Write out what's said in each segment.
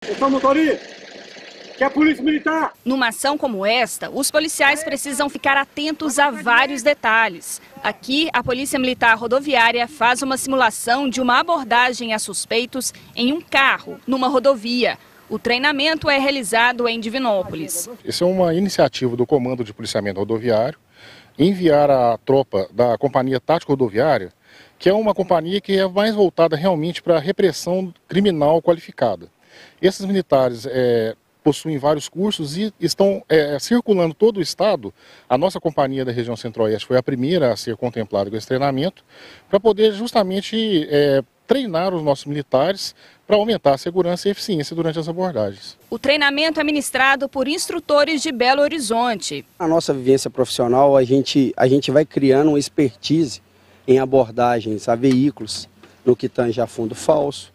Atenção, motorista! Que é a polícia militar! Numa ação como esta, os policiais precisam ficar atentos a vários detalhes. Aqui, a Polícia Militar Rodoviária faz uma simulação de uma abordagem a suspeitos em um carro, numa rodovia. O treinamento é realizado em Divinópolis. Essa é uma iniciativa do Comando de Policiamento Rodoviário, enviar a tropa da Companhia Tática Rodoviária, que é uma companhia que é mais voltada realmente para a repressão criminal qualificada. Esses militares possuem vários cursos e estão circulando todo o estado. A nossa companhia da região Centro-Oeste foi a primeira a ser contemplada com esse treinamento, para poder justamente treinar os nossos militares para aumentar a segurança e a eficiência durante as abordagens. O treinamento é ministrado por instrutores de Belo Horizonte. Na nossa vivência profissional, a gente vai criando uma expertise em abordagens a veículos, no que tange a fundo falso,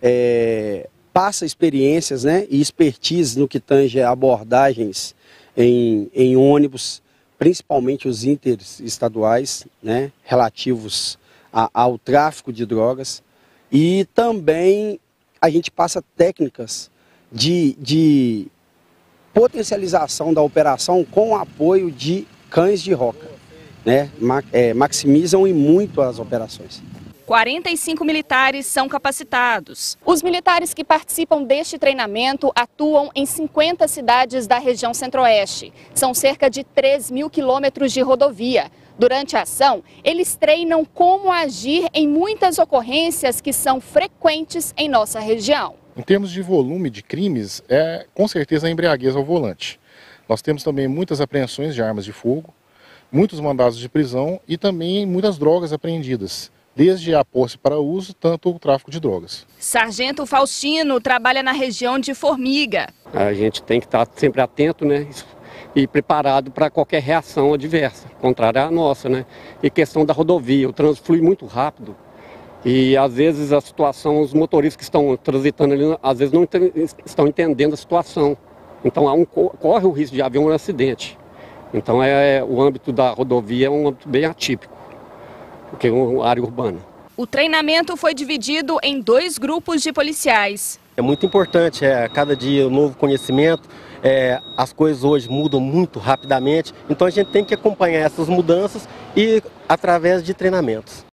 passa experiências, né, e expertise no que tange abordagens em ônibus, principalmente os interestaduais, né, relativos ao tráfico de drogas, e também a gente passa técnicas de potencialização da operação com o apoio de cães de roca, né, maximizam e muito as operações. 45 militares são capacitados. Os militares que participam deste treinamento atuam em 50 cidades da região Centro-Oeste. São cerca de 3.000 quilômetros de rodovia. Durante a ação, eles treinam como agir em muitas ocorrências que são frequentes em nossa região. Em termos de volume de crimes, com certeza a embriaguez ao volante. Nós temos também muitas apreensões de armas de fogo, muitos mandados de prisão e também muitas drogas apreendidas, desde a posse para uso, tanto o tráfico de drogas. Sargento Faustino trabalha na região de Formiga. A gente tem que estar sempre atento, né, e preparado para qualquer reação adversa, contrária à nossa, né. E questão da rodovia, o trânsito flui muito rápido e às vezes a situação, os motoristas que estão transitando ali, às vezes não estão entendendo a situação. Então corre o risco de haver um acidente. Então o âmbito da rodovia é um âmbito bem atípico, porque é uma área urbana. O treinamento foi dividido em 2 grupos de policiais. É muito importante, cada dia um novo conhecimento, as coisas hoje mudam muito rapidamente, então a gente tem que acompanhar essas mudanças e através de treinamentos.